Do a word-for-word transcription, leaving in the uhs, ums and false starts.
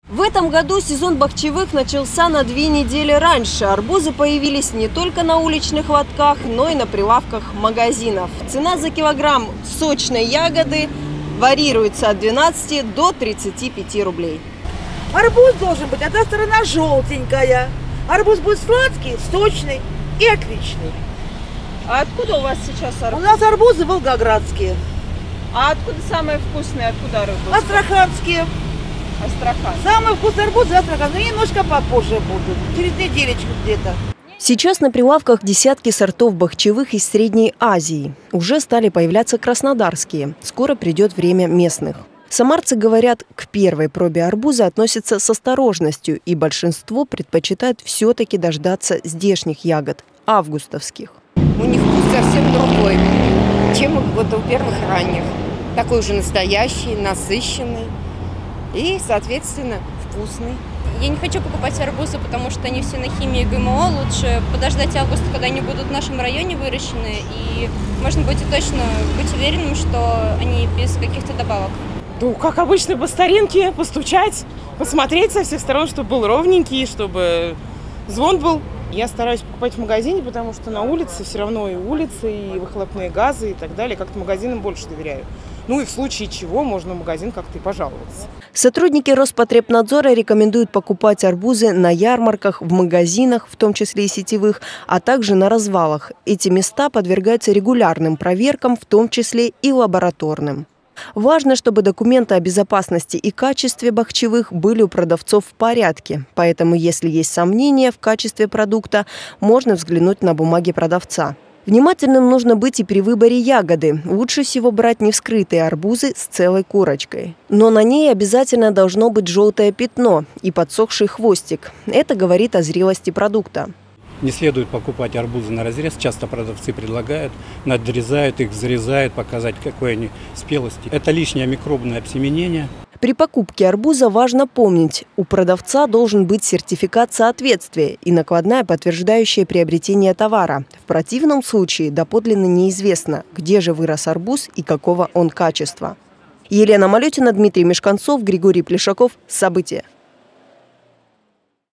В этом году сезон бахчевых начался на две недели раньше. Арбузы появились не только на уличных лотках, но и на прилавках магазинов. Цена за килограмм сочной ягоды варьируется от двенадцати до тридцати пяти рублей. Арбуз должен быть, одна сторона желтенькая. Арбуз будет сладкий, сочный и отличный. А откуда у вас сейчас арбуз? У нас арбузы волгоградские. А откуда самые вкусные? Откуда арбузы? Астраханские. Астрахан. Самые вкусные арбузы Астрахан, но немножко попозже будут, через недельечку где-то. Сейчас на прилавках десятки сортов бахчевых из Средней Азии. Уже стали появляться краснодарские. Скоро придет время местных. Самарцы говорят, к первой пробе арбуза относятся с осторожностью, и большинство предпочитает все-таки дождаться здешних ягод, августовских. У них вкус совсем другой, чем вот у первых ранних. Такой уже настоящий, насыщенный и, соответственно, вкусный. Я не хочу покупать арбузы, потому что они все на химии и ГМО. Лучше подождать августа, когда они будут в нашем районе выращены, и можно будет точно быть уверенным, что они без каких-то добавок. Ну, как обычно, по старинке, постучать, посмотреть со всех сторон, чтобы был ровненький, чтобы звон был. Я стараюсь покупать в магазине, потому что на улице все равно и улицы, и выхлопные газы, и так далее. Как-то магазинам больше доверяю. Ну и в случае чего можно в магазин как-то и пожаловаться. Сотрудники Роспотребнадзора рекомендуют покупать арбузы на ярмарках, в магазинах, в том числе и сетевых, а также на развалах. Эти места подвергаются регулярным проверкам, в том числе и лабораторным. Важно, чтобы документы о безопасности и качестве бахчевых были у продавцов в порядке. Поэтому, если есть сомнения в качестве продукта, можно взглянуть на бумаги продавца. Внимательным нужно быть и при выборе ягоды. Лучше всего брать невскрытые арбузы с целой корочкой. Но на ней обязательно должно быть желтое пятно и подсохший хвостик. Это говорит о зрелости продукта. Не следует покупать арбузы на разрез. Часто продавцы предлагают, надрезают их, взрезают, показать, какой они спелости. Это лишнее микробное обсеменение. При покупке арбуза важно помнить, у продавца должен быть сертификат соответствия и накладная, подтверждающая приобретение товара. В противном случае доподлинно неизвестно, где же вырос арбуз и какого он качества. Елена Малютина, Дмитрий Мешканцов, Григорий Плешаков. События.